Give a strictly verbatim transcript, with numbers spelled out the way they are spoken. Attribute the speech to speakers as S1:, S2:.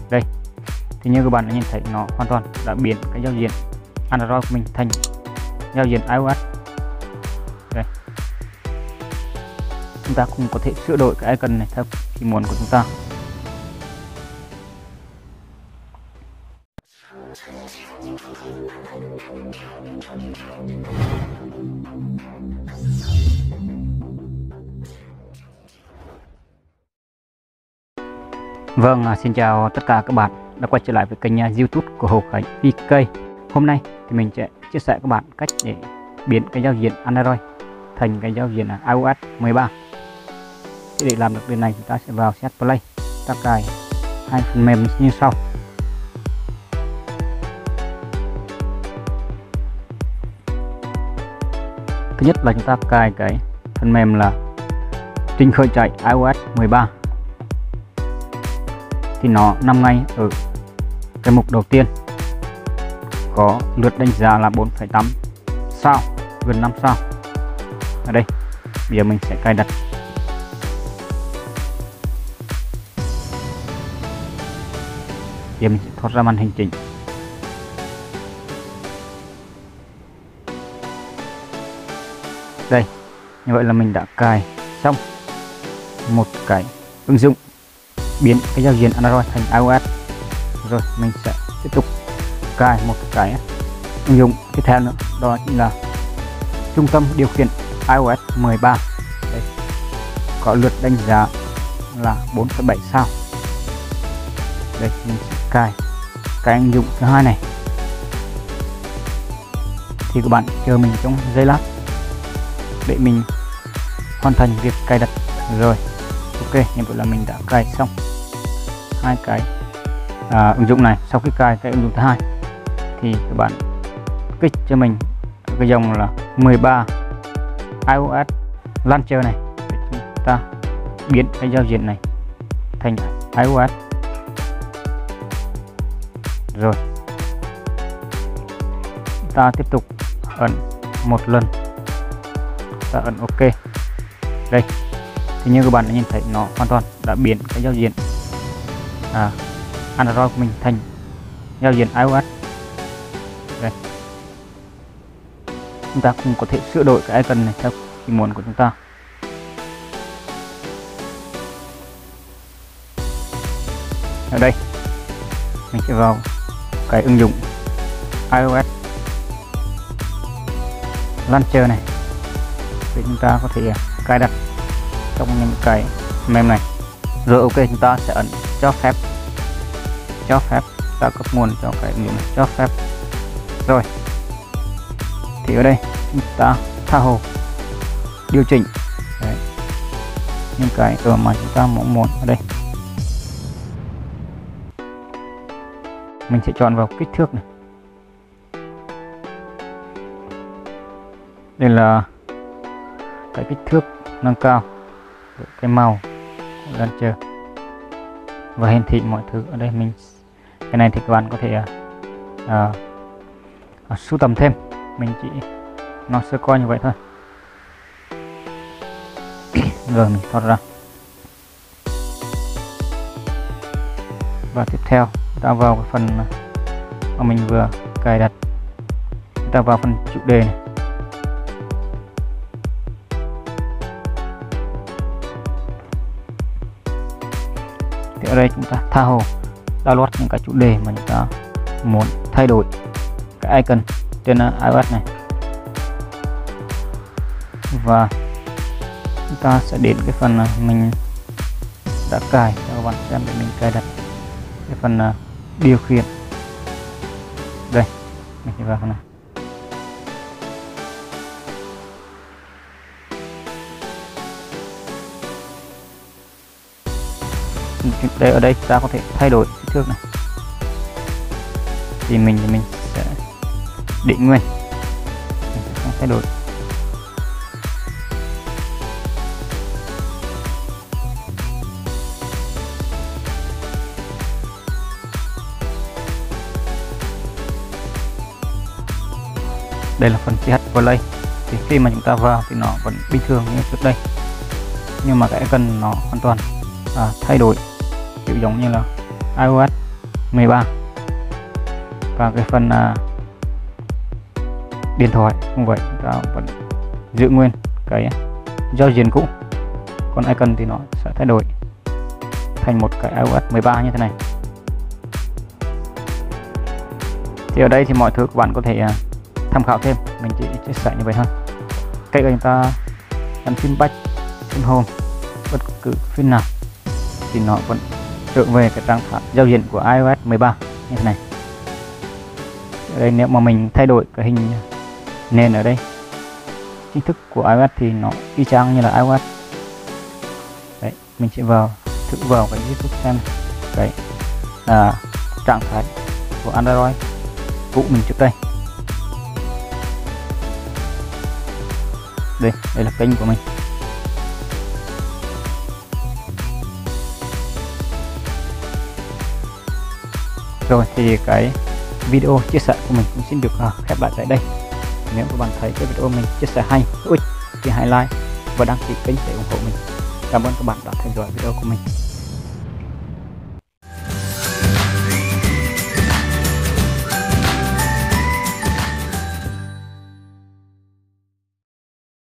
S1: Đây thì như các bạn đã nhìn thấy, nó hoàn toàn đã biến cái giao diện Android của mình thành giao diện iOS. Đây, chúng ta cũng có thể sửa đổi cái icon này theo ý muốn của chúng ta. Vâng, xin chào tất cả các bạn đã quay trở lại với kênh YouTube của Hồ Khánh vê ca. Hôm nay thì mình sẽ chia sẻ các bạn cách để biến cái giao diện Android thành cái giao diện iOS mười ba. Để làm được điều này, chúng ta sẽ vào Set Play, ta cài hai phần mềm như sau. Thứ nhất là chúng ta cài cái phần mềm là Trình khởi chạy iOS mười ba. Thì nó nằm ngay ở cái mục đầu tiên, có lượt đánh giá là bốn phẩy tám sao, gần năm sao. Ở đây bây giờ mình sẽ cài đặt. Giờ mình sẽ thoát ra màn hình chính. Đây, như vậy là mình đã cài xong một cái ứng dụng biến cái giao diện Android thành iOS. Rồi mình sẽ tiếp tục cài một cái ứng dụng tiếp theo nữa, đó chính là trung tâm điều khiển iOS mười ba. Đây, có lượt đánh giá là bốn phẩy bảy sao. Đây, mình sẽ cài cái ứng dụng thứ hai này. Thì các bạn chờ mình trong giây lát để mình hoàn thành việc cài đặt. Rồi, ok, như vậy là mình đã cài xong hai cái à, ứng dụng này. Sau khi cài cái ứng dụng thứ hai thì các bạn kích cho mình cái dòng là mười ba iOS Launcher này để chúng ta biến cái giao diện này thành iOS. Rồi ta tiếp tục ấn một lần, ta ấn ok. Đây thì như các bạn đã nhìn thấy, nó hoàn toàn đã biến cái giao diện à, Android của mình thành giao diện iOS. Đây, chúng ta cũng có thể sửa đổi cái icon này theo ý muốn của chúng ta. Ở đây mình sẽ vào cái ứng dụng iOS Launcher này để chúng ta có thể cài đặt trong những cái mềm này. Rồi ok, chúng ta sẽ ấn cho phép, cho phép ta cấp nguồn cho cái ứng dụng này, cho phép. Rồi thì ở đây chúng ta tha hồ điều chỉnh đấy, những cái ở mà chúng ta mong muốn. Ở đây mình sẽ chọn vào kích thước này. Đây là cái kích thước nâng cao, cái màu của launcher và hiển thị mọi thứ. Ở đây mình cái này thì các bạn có thể uh, uh, sưu tầm thêm, mình chỉ nói sơ qua như vậy thôi. Rồi mình thoát ra và tiếp theo ta vào cái phần mà mình vừa cài đặt, ta vào phần chủ đề này. Thì ở đây chúng ta tha hồ download những cái chủ đề mà chúng ta muốn thay đổi cái icon trên iOS này, và chúng ta sẽ đến cái phần mình đã cài cho các bạn xem để mình cài đặt cái phần điều khiển. Đây, mình sẽ vào phần này. Đây, ở đây ta có thể thay đổi kích thước này, thì mình thì mình sẽ định nguyên, mình sẽ không thay đổi. Đây là phần xê hát Play. Thì khi mà chúng ta vào thì nó vẫn bình thường như trước đây, nhưng mà cái icon nó hoàn toàn à, thay đổi, kiểu giống như là iOS mười ba. Và cái phần uh, điện thoại cũng vậy, ta vẫn giữ nguyên cái giao diện cũ, còn icon thì nó sẽ thay đổi thành một cái iOS mười ba như thế này. Thì ở đây thì mọi thứ các bạn có thể uh, tham khảo thêm, mình chỉ chia sẻ như vậy thôi. Cách chúng ta ấn phím back, phím home, bất cứ phím nào thì nó vẫn trở về cái trạng thái giao diện của iOS mười ba như thế này. Ở đây nếu mà mình thay đổi cái hình nền ở đây chính thức của iOS thì nó y chang như là iOS. Đấy, mình sẽ vào thử vào cái YouTube xem cái à, trạng thái của Android cũ mình trước đây. Đây, đây là kênh của mình. Rồi thì cái video chia sẻ của mình cũng xin được uh, khép lại tại đây. Nếu các bạn thấy cái video mình chia sẻ hay, hữu ích thì hãy like và đăng ký kênh để ủng hộ mình. Cảm ơn các bạn đã theo dõi video của mình.